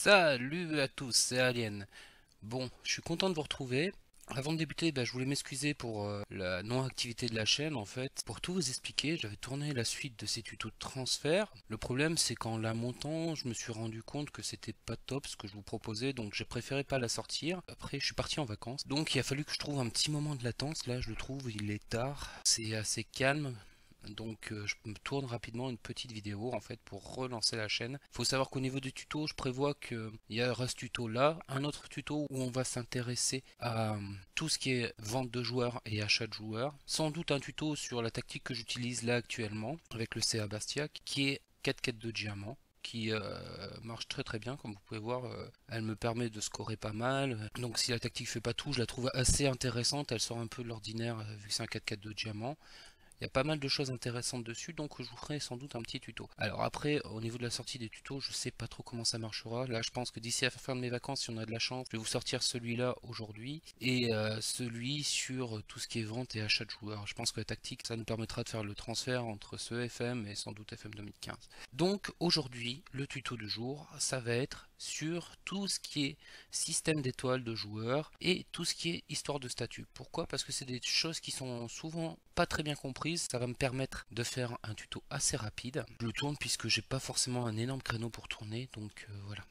Salut à tous, c'est Alien. Bon, je suis content de vous retrouver. Avant de débuter, je voulais m'excuser pour la non-activité de la chaîne en fait. Pour tout vous expliquer, j'avais tourné la suite de ces tutos de transfert. Le problème c'est qu'en la montant, je me suis rendu compte que c'était pas top ce que je vous proposais, donc j'ai préféré pas la sortir. Après, je suis parti en vacances, donc il a fallu que je trouve un petit moment de latence. Là, je le trouve, il est tard, c'est assez calme. Donc je me tourne rapidement une petite vidéo en fait pour relancer la chaîne. Il faut savoir qu'au niveau du tuto, je prévois qu'il y aura ce tuto là, un autre tuto où on va s'intéresser à tout ce qui est vente de joueurs et achat de joueurs. Sans doute un tuto sur la tactique que j'utilise là actuellement avec le CA Bastiac qui est 4 quêtes de diamants qui marche très bien, comme vous pouvez voir, elle me permet de scorer pas mal. Donc si la tactique fait pas tout, je la trouve assez intéressante, elle sort un peu de l'ordinaire vu que c'est un 4-4 de diamants. Il y a pas mal de choses intéressantes dessus, donc je vous ferai sans doute un petit tuto. Alors après, au niveau de la sortie des tutos, je sais pas trop comment ça marchera. Là, je pense que d'ici à la fin de mes vacances, si on a de la chance, je vais vous sortir celui-là aujourd'hui et celui sur tout ce qui est vente et achat de joueurs. Je pense que la tactique, ça nous permettra de faire le transfert entre ce FM et sans doute FM 2015. Donc aujourd'hui, le tuto du jour, ça va être sur tout ce qui est système d'étoiles de joueurs et tout ce qui est histoire de statut. Pourquoi? Parce que c'est des choses qui sont souvent pas très bien comprises. Ça va me permettre de faire un tuto assez rapide. Je le tourne puisque j'ai pas forcément un énorme créneau pour tourner, donc voilà.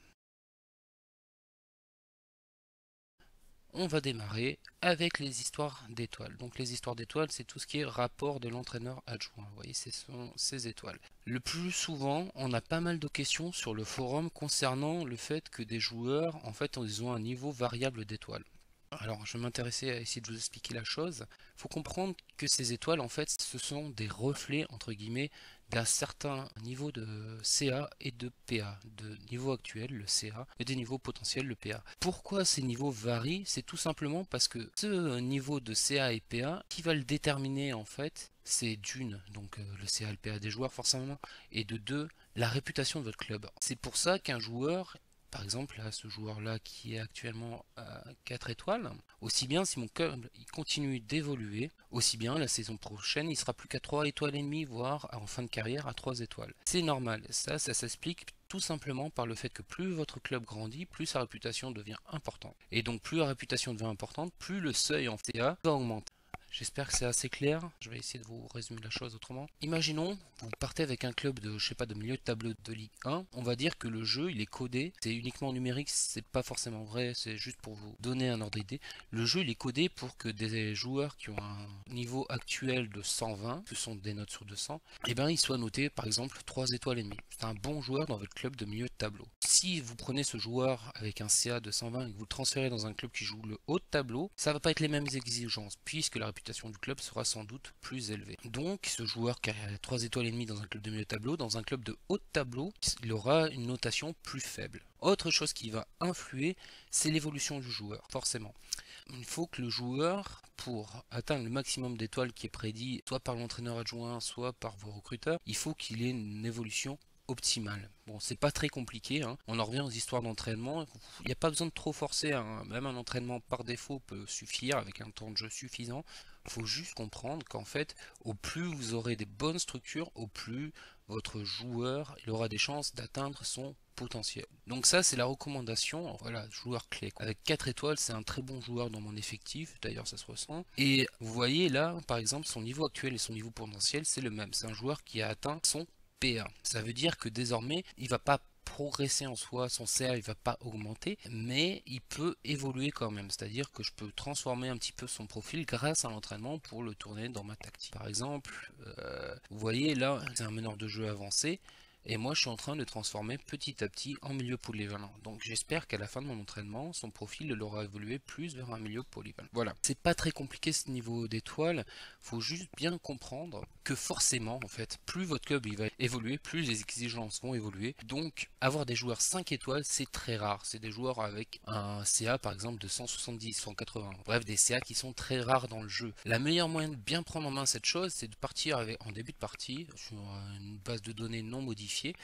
On va démarrer avec les histoires d'étoiles. Donc les histoires d'étoiles, c'est tout ce qui est rapport de l'entraîneur adjoint. Vous voyez, ce sont ces étoiles. Le plus souvent, on a pas mal de questions sur le forum concernant le fait que des joueurs, en fait, ils ont un niveau variable d'étoiles. Alors, je vais m'intéresser à essayer de vous expliquer la chose. Il faut comprendre que ces étoiles, en fait, ce sont des reflets, entre guillemets, d'un certain niveau de CA et de PA. De niveau actuel, le CA, et des niveaux potentiels, le PA. Pourquoi ces niveaux varient? C'est tout simplement parce que ce niveau de CA et PA, qui va le déterminer, en fait, c'est d'une, donc le CA et le PA des joueurs, forcément, et de deux, la réputation de votre club. C'est pour ça qu'un joueur, par exemple, là, ce joueur-là qui est actuellement à 4 étoiles, aussi bien si mon club il continue d'évoluer, aussi bien la saison prochaine il sera plus qu'à 3 étoiles et demie, voire en fin de carrière à 3 étoiles. C'est normal, ça s'explique tout simplement par le fait que plus votre club grandit, plus sa réputation devient importante. Et donc plus la réputation devient importante, plus le seuil en TA va augmenter. J'espère que c'est assez clair. Je vais essayer de vous résumer la chose autrement. Imaginons, vous partez avec un club de, je sais pas, de milieu de tableau de Ligue 1. On va dire que le jeu, il est codé. C'est uniquement numérique, c'est pas forcément vrai. C'est juste pour vous donner un ordre d'idée. Le jeu, il est codé pour que des joueurs qui ont un niveau actuel de 120, ce sont des notes sur 200, et ben ils soient notés par exemple 3 étoiles et demie. C'est un bon joueur dans votre club de milieu de tableau. Si vous prenez ce joueur avec un CA de 120 et que vous le transférez dans un club qui joue le haut de tableau, ça va pas être les mêmes exigences puisque la réputation du club sera sans doute plus élevée. Donc ce joueur qui a 3 étoiles et demie dans un club de milieu de tableau, dans un club de haut de tableau, il aura une notation plus faible. Autre chose qui va influer, c'est l'évolution du joueur, forcément. Il faut que le joueur, pour atteindre le maximum d'étoiles qui est prédit, soit par l'entraîneur adjoint, soit par vos recruteurs, il faut qu'il ait une évolution optimale. Bon, c'est pas très compliqué, hein. On en revient aux histoires d'entraînement. Il n'y a pas besoin de trop forcer, hein. Même un entraînement par défaut peut suffire avec un temps de jeu suffisant. Il faut juste comprendre qu'en fait, au plus vous aurez des bonnes structures, au plus votre joueur il aura des chances d'atteindre son potentiel. Donc ça c'est la recommandation, voilà, joueur clé. Avec 4 étoiles, c'est un très bon joueur dans mon effectif, d'ailleurs ça se ressent. Et vous voyez là, par exemple, son niveau actuel et son niveau potentiel, c'est le même. C'est un joueur qui a atteint son PA. Ça veut dire que désormais, il va pas progresser en soi, son CA il va pas augmenter, mais il peut évoluer quand même, c'est-à-dire que je peux transformer un petit peu son profil grâce à l'entraînement pour le tourner dans ma tactique. Par exemple, vous voyez là, c'est un meneur de jeu avancé, et moi je suis en train de transformer petit à petit en milieu polyvalent. Donc j'espère qu'à la fin de mon entraînement, son profil il aura évolué plus vers un milieu polyvalent. Voilà, c'est pas très compliqué ce niveau d'étoiles, faut juste bien comprendre que forcément en fait, plus votre club il va évoluer, plus les exigences vont évoluer. Donc avoir des joueurs 5 étoiles c'est très rare, c'est des joueurs avec un CA par exemple de 170, 180, bref des CA qui sont très rares dans le jeu. La meilleure moyen de bien prendre en main cette chose c'est de partir en début de partie sur une base de données non modifiée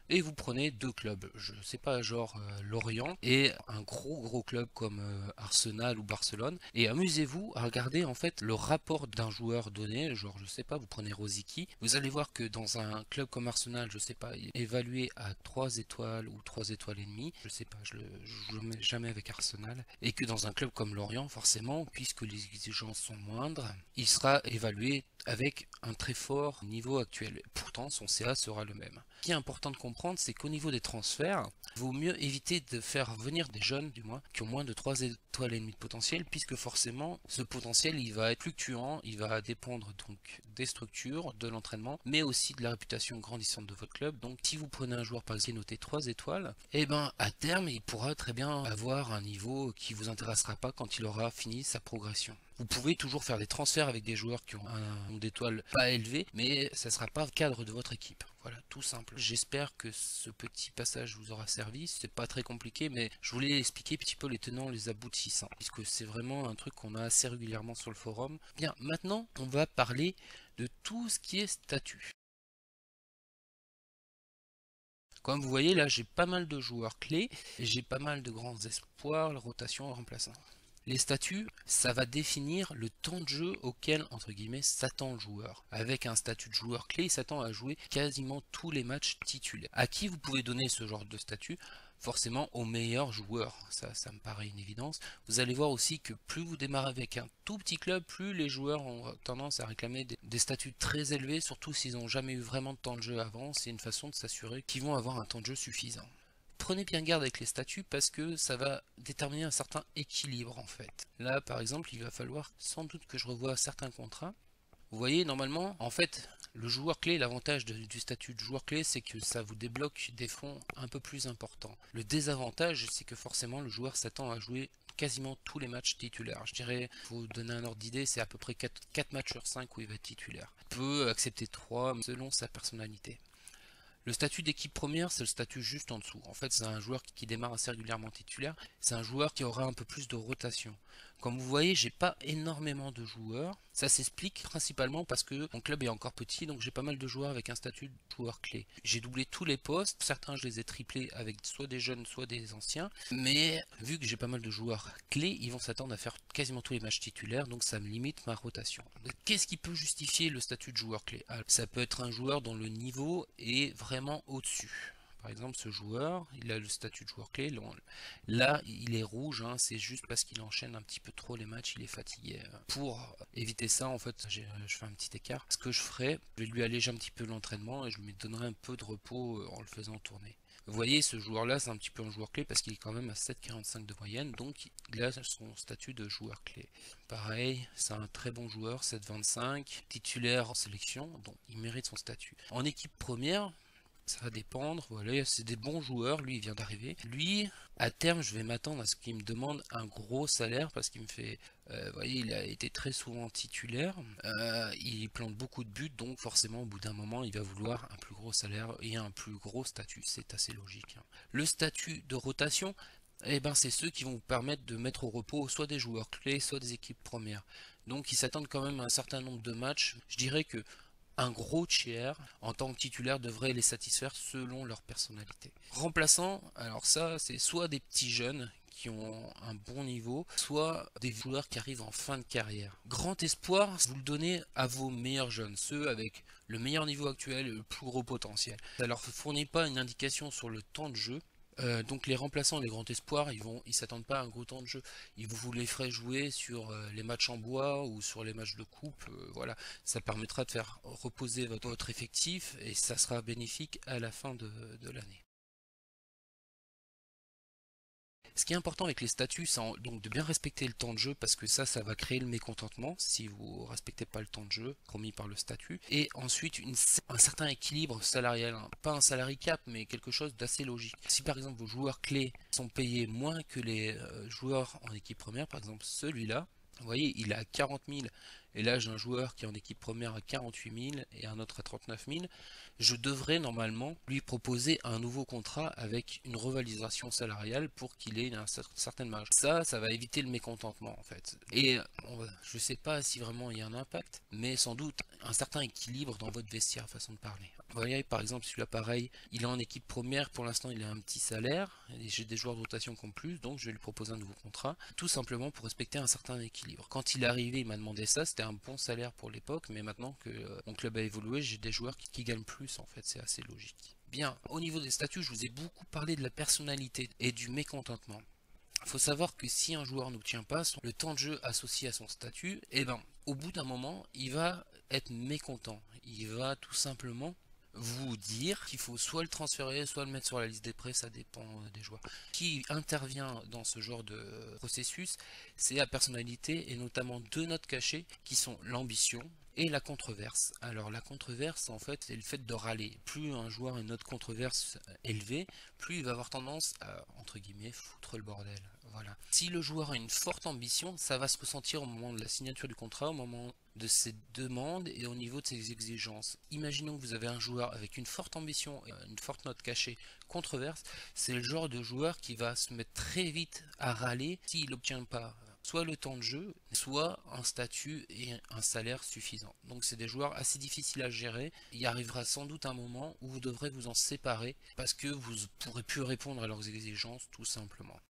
et vous prenez deux clubs, je sais pas, genre Lorient et un gros club comme Arsenal ou Barcelone, et amusez-vous à regarder en fait le rapport d'un joueur donné, genre je sais pas, vous prenez Rosicky, vous allez voir que dans un club comme Arsenal, je sais pas, il est évalué à 3 étoiles ou 3 étoiles et demie, je sais pas, je le mets jamais avec Arsenal, et que dans un club comme Lorient, forcément, puisque les exigences sont moindres, il sera évalué avec un très fort niveau actuel. Pourtant, son CA sera le même. Ce qui est important de comprendre, c'est qu'au niveau des transferts, il vaut mieux éviter de faire venir des jeunes, du moins, qui ont moins de 3 étoiles et demie de potentiel, puisque forcément, ce potentiel, il va être fluctuant, il va dépendre donc des structures, de l'entraînement, mais aussi de la réputation grandissante de votre club. Donc, si vous prenez un joueur par exemple qui est noté 3 étoiles, et ben à terme, il pourra très bien avoir un niveau qui vous intéressera pas quand il aura fini sa progression. Vous pouvez toujours faire des transferts avec des joueurs qui ont un nombre d'étoiles pas élevé, mais ça ne sera pas le cadre de votre équipe. Voilà, tout simple. J'espère que ce petit passage vous aura servi. C'est pas très compliqué, mais je voulais expliquer un petit peu les tenants, les aboutissants, puisque c'est vraiment un truc qu'on a assez régulièrement sur le forum. Bien, maintenant, on va parler de tout ce qui est statut. Comme vous voyez, là, j'ai pas mal de joueurs clés, et j'ai pas mal de grands espoirs, rotation, remplaçants. Les statuts, ça va définir le temps de jeu auquel, entre guillemets, s'attend le joueur. Avec un statut de joueur clé, il s'attend à jouer quasiment tous les matchs titulaires. À qui vous pouvez donner ce genre de statut? Forcément aux meilleurs joueurs, ça me paraît une évidence. Vous allez voir aussi que plus vous démarrez avec un tout petit club, plus les joueurs ont tendance à réclamer des statuts très élevés, surtout s'ils n'ont jamais eu vraiment de temps de jeu avant. C'est une façon de s'assurer qu'ils vont avoir un temps de jeu suffisant. Prenez bien garde avec les statuts parce que ça va déterminer un certain équilibre en fait. Là par exemple il va falloir sans doute que je revoie certains contrats. Vous voyez normalement en fait le joueur clé, l'avantage du statut de joueur clé c'est que ça vous débloque des fonds un peu plus importants. Le désavantage c'est que forcément le joueur s'attend à jouer quasiment tous les matchs titulaires. Je dirais, pour vous donner un ordre d'idée, c'est à peu près 4 matchs sur 5 où il va être titulaire. Il peut accepter 3 selon sa personnalité. Le statut d'équipe première, c'est le statut juste en dessous. En fait, c'est un joueur qui démarre assez régulièrement titulaire. C'est un joueur qui aura un peu plus de rotation. Comme vous voyez, j'ai pas énormément de joueurs. Ça s'explique principalement parce que mon club est encore petit, donc j'ai pas mal de joueurs avec un statut de joueur clé. J'ai doublé tous les postes. Certains, je les ai triplés avec soit des jeunes, soit des anciens. Mais vu que j'ai pas mal de joueurs clés, ils vont s'attendre à faire quasiment tous les matchs titulaires, donc ça me limite ma rotation. Qu'est-ce qui peut justifier le statut de joueur clé? Ça peut être un joueur dont le niveau est vraiment au-dessus. Par exemple, ce joueur, il a le statut de joueur clé. Là, il est rouge, hein, c'est juste parce qu'il enchaîne un petit peu trop les matchs, il est fatigué. Pour éviter ça, en fait, je fais un petit écart. Ce que je ferai, je vais lui alléger un petit peu l'entraînement et je lui donnerai un peu de repos en le faisant tourner. Vous voyez, ce joueur-là, c'est un petit peu un joueur clé parce qu'il est quand même à 7,45 de moyenne, donc il a son statut de joueur clé. Pareil, c'est un très bon joueur, 7,25, titulaire en sélection, donc il mérite son statut. En équipe première, ça va dépendre, voilà, c'est des bons joueurs, lui il vient d'arriver. Lui, à terme, je vais m'attendre à ce qu'il me demande un gros salaire parce qu'il me fait, vous voyez, il a été très souvent titulaire, il plante beaucoup de buts, donc forcément au bout d'un moment il va vouloir un plus gros salaire et un plus gros statut, c'est assez logique. Le statut de rotation, eh ben, c'est ceux qui vont vous permettre de mettre au repos soit des joueurs clés, soit des équipes premières. Donc ils s'attendent quand même à un certain nombre de matchs. Je dirais que un gros tiers en tant que titulaire devrait les satisfaire selon leur personnalité. Remplaçant, alors ça c'est soit des petits jeunes qui ont un bon niveau, soit des joueurs qui arrivent en fin de carrière. Grand espoir, vous le donnez à vos meilleurs jeunes, ceux avec le meilleur niveau actuel et le plus gros potentiel. Ça leur fournit pas une indication sur le temps de jeu. Donc les remplaçants, les grands espoirs, ils s'attendent pas à un gros temps de jeu. Ils vous les ferez jouer sur les matchs en bois ou sur les matchs de coupe. Voilà, ça permettra de faire reposer votre effectif et ça sera bénéfique à la fin de l'année. Ce qui est important avec les statuts, c'est donc de bien respecter le temps de jeu parce que ça va créer le mécontentement si vous respectez pas le temps de jeu promis par le statut. Et ensuite un certain équilibre salarial, hein. Pas un salary cap mais quelque chose d'assez logique. Si par exemple vos joueurs clés sont payés moins que les joueurs en équipe première, par exemple celui-là, vous voyez il a 40 000 et là j'ai un joueur qui est en équipe première à 48 000 et un autre à 39 000, je devrais normalement lui proposer un nouveau contrat avec une revalorisation salariale pour qu'il ait une certaine marge. Ça va éviter le mécontentement en fait. Et je sais pas si vraiment il y a un impact, mais sans doute un certain équilibre dans votre vestiaire, façon de parler. Vous voyez, par exemple, celui-là pareil, il est en équipe première, pour l'instant il a un petit salaire, et j'ai des joueurs de rotation qui ont plus, donc je vais lui proposer un nouveau contrat, tout simplement pour respecter un certain équilibre. Quand il est arrivé, il m'a demandé ça, c'était un bon salaire pour l'époque, mais maintenant que mon club a évolué, j'ai des joueurs qui gagnent plus en fait, c'est assez logique. Bien, au niveau des statuts, je vous ai beaucoup parlé de la personnalité et du mécontentement. Il faut savoir que si un joueur n'obtient pas le temps de jeu associé à son statut, eh ben, au bout d'un moment, il va être mécontent. Il va tout simplement vous dire qu'il faut soit le transférer, soit le mettre sur la liste des prêts, ça dépend des joueurs. Qui intervient dans ce genre de processus, c'est la personnalité et notamment deux notes cachées qui sont l'ambition et la controverse. Alors la controverse en fait c'est le fait de râler. Plus un joueur a une note controverse élevée, plus il va avoir tendance à entre guillemets foutre le bordel. Voilà. Si le joueur a une forte ambition, ça va se ressentir au moment de la signature du contrat, au moment de ses demandes et au niveau de ses exigences. Imaginons que vous avez un joueur avec une forte ambition et une forte note cachée controverse, c'est le genre de joueur qui va se mettre très vite à râler s'il n'obtient pas soit le temps de jeu, soit un statut et un salaire suffisant. Donc c'est des joueurs assez difficiles à gérer. Il arrivera sans doute un moment où vous devrez vous en séparer parce que vous ne pourrez plus répondre à leurs exigences tout simplement.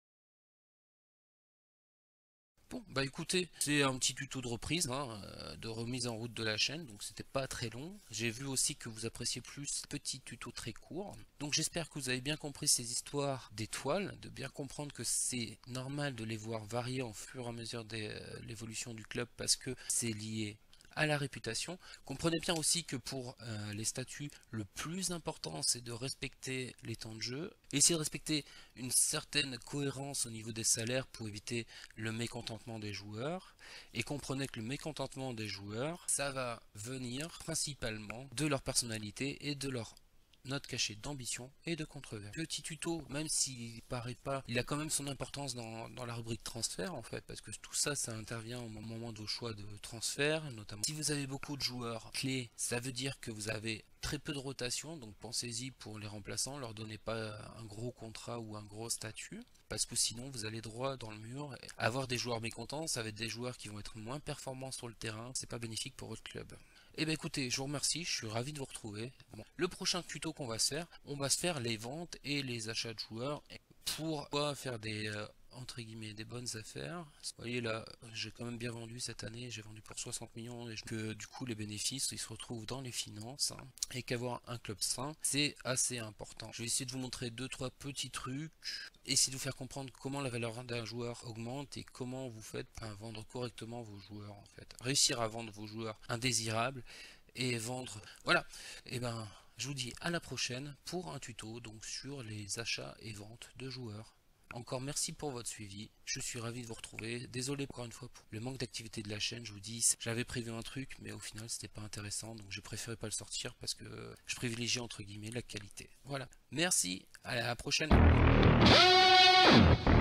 Bon, bah écoutez, c'est un petit tuto de reprise, de remise en route de la chaîne, donc c'était pas très long. J'ai vu aussi que vous appréciez plus petits tutos très courts. Donc j'espère que vous avez bien compris ces histoires d'étoiles, de bien comprendre que c'est normal de les voir varier au fur et à mesure de l'évolution du club parce que c'est lié à la réputation. Comprenez bien aussi que pour les statuts, le plus important c'est de respecter les temps de jeu, essayer de respecter une certaine cohérence au niveau des salaires pour éviter le mécontentement des joueurs, et comprenez que le mécontentement des joueurs, ça va venir principalement de leur personnalité et de leur note cachée d'ambition et de controverse. Petit tuto, même s'il paraît pas, il a quand même son importance dans la rubrique transfert en fait, parce que tout ça, ça intervient au moment de vos choix de transfert, notamment. Si vous avez beaucoup de joueurs clés, ça veut dire que vous avez très peu de rotation, donc pensez-y pour les remplaçants, leur donnez pas un gros contrat ou un gros statut, parce que sinon vous allez droit dans le mur. Avoir des joueurs mécontents, ça va être des joueurs qui vont être moins performants sur le terrain, c'est pas bénéfique pour votre club. Eh bien écoutez, je vous remercie, je suis ravi de vous retrouver. Bon, le prochain tuto qu'on va se faire, on va se faire les ventes et les achats de joueurs pour faire des entre guillemets des bonnes affaires. Vous voyez là, j'ai quand même bien vendu cette année, j'ai vendu pour 60 millions et que du coup les bénéfices ils se retrouvent dans les finances et qu'avoir un club sain c'est assez important. Je vais essayer de vous montrer 2-3 petits trucs, essayer de vous faire comprendre comment la valeur d'un joueur augmente et comment vous faites pour vendre correctement vos joueurs en fait. Réussir à vendre vos joueurs indésirables et vendre. Voilà. Et ben je vous dis à la prochaine pour un tuto donc sur les achats et ventes de joueurs. Encore merci pour votre suivi, je suis ravi de vous retrouver. Désolé encore une fois pour le manque d'activité de la chaîne, je vous dis, j'avais prévu un truc mais au final c'était pas intéressant donc j'ai préféré pas le sortir parce que je privilégie entre guillemets la qualité. Voilà, merci, à la prochaine.